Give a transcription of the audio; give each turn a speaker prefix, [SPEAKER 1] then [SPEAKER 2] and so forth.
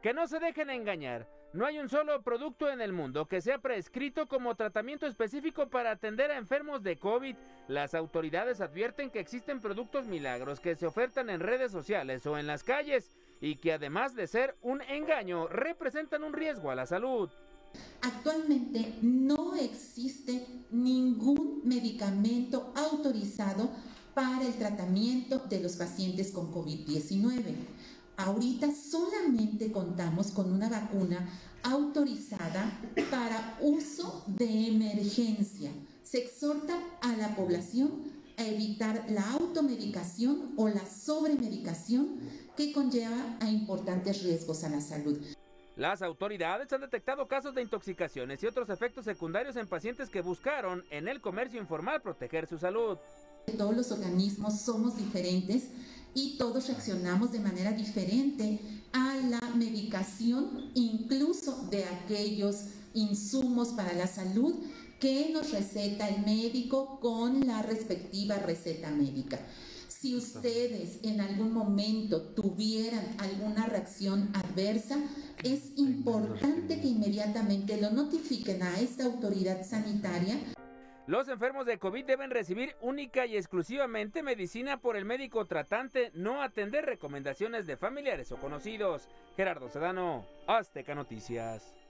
[SPEAKER 1] Que no se dejen engañar, no hay un solo producto en el mundo que sea prescrito como tratamiento específico para atender a enfermos de COVID. Las autoridades advierten que existen productos milagros que se ofertan en redes sociales o en las calles y que además de ser un engaño, representan un riesgo a la salud.
[SPEAKER 2] Actualmente no existe ningún medicamento autorizado para el tratamiento de los pacientes con COVID-19. Ahorita solamente contamos con una vacuna autorizada para uso de emergencia. Se exhorta a la población a evitar la automedicación o la sobremedicación que conlleva a importantes riesgos a la salud.
[SPEAKER 1] Las autoridades han detectado casos de intoxicaciones y otros efectos secundarios en pacientes que buscaron en el comercio informal proteger su salud.
[SPEAKER 2] Todos los organismos somos diferentes y todos reaccionamos de manera diferente a la medicación, incluso de aquellos insumos para la salud que nos receta el médico con la respectiva receta médica. Si ustedes en algún momento tuvieran alguna reacción adversa, es importante que inmediatamente lo notifiquen a esta autoridad sanitaria.
[SPEAKER 1] Los enfermos de COVID deben recibir única y exclusivamente medicina por el médico tratante, no atender recomendaciones de familiares o conocidos. Gerardo Sedano, Azteca Noticias.